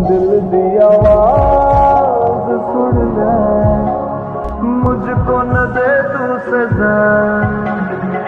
दिल दी आवाज सुन ले, मुझको न दे तू सजा।